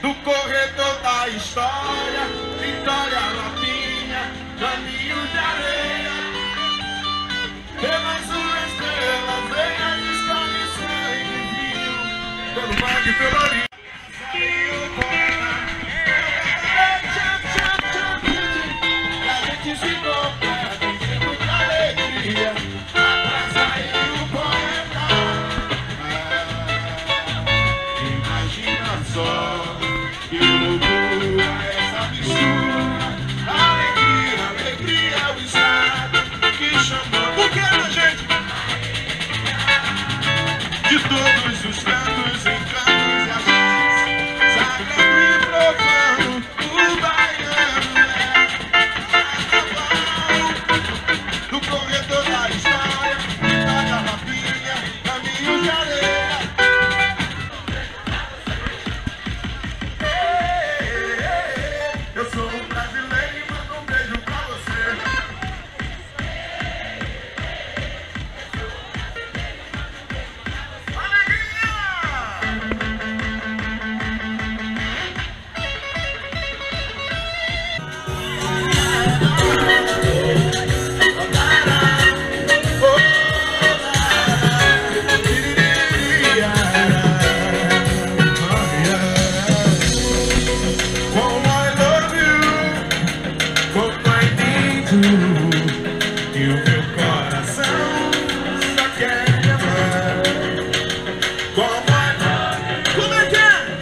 do corredor da história, Vitória, Lapinha, caminho de areia. Pelas suas estrelas, venha e escolhe sangue vinho, pelo mangue, pelo rio. Saiu fora, e a gente se compra, dizendo de alegria. Atrás saiu o poeta. Imagina só que loucura essa mistura. Alegria, alegria é o estado que chamou. Por que a gente? De todos os cantos, encantos e agentes, sagrado e profano, o baiano é carnaval. Do corredor da história, Vitória, Lapinha, caminho de areia. Eu sou um brasileiro e mando um beijo pra você. E o meu coração só quer me amar. Como é que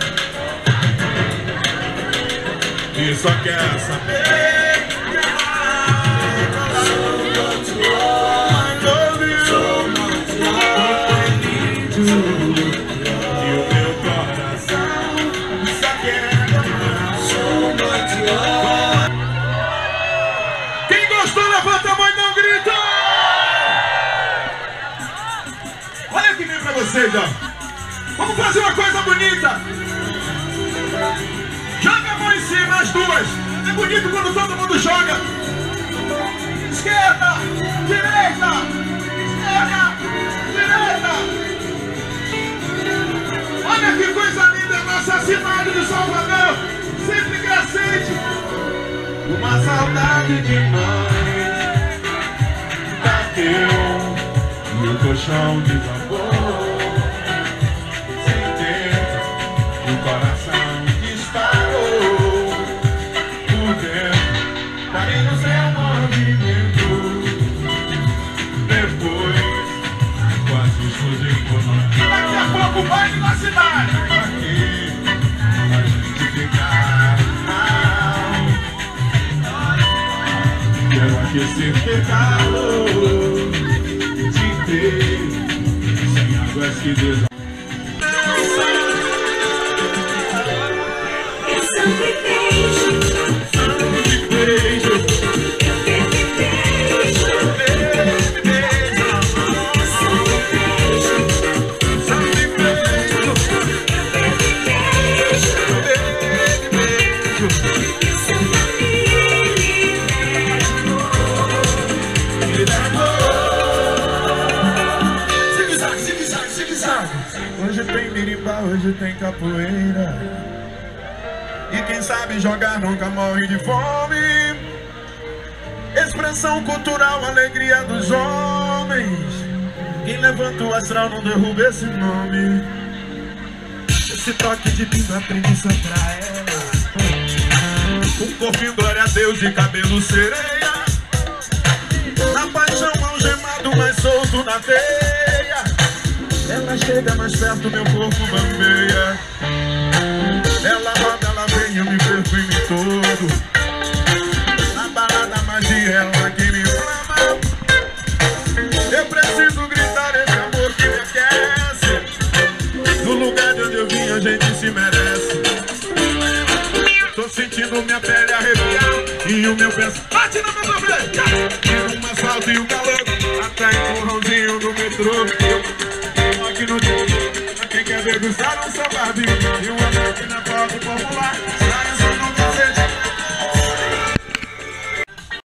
é? E só quer saber que e o meu coração só quer me amar. Quem gostou, levanta a mão e não grita! Olha que vem pra vocês, ó. Vamos fazer uma coisa bonita. Joga a mão em cima, as duas. É bonito quando todo mundo joga. Esquerda, direita, esquerda, direita. Olha que coisa linda, nossa cidade de Salvador. Sempre crescente. Uma saudade de mãe bateu e o colchão desabou. Sentei e o coração disparou por dentro, parei no seu movimento. Depois quase explodiu. Daqui a pouco o baile na cidade. Aqui a gente ficar mal. Quero aquecer teu calor, te ter sem águas que desabam. Hoje tem birimbau, hoje tem capoeira. E quem sabe jogar nunca morre de fome. Expressão cultural, alegria dos homens. Quem levanta o astral não derruba esse nome. Esse toque de pinto aprendi só pra ela. Um corpinho, glória a Deus, de cabelo sereia. Na paixão algemado, mais solto na teia. Ela chega mais perto, meu corpo bambeia. Ela roda, ela vem, eu me perco em mim todo. Na balada, a magia, ela que me inflama. Eu preciso gritar esse amor que me aquece. No lugar de onde eu vim, a gente se merece. Tô sentindo minha pele arrepiar e o meu pensamento bate na minha frente. E um asfalto e um calor, até empurrãozinho do metrô. Aqui no dia, quem quer degustar um salgadinho e uma máquina foto popular.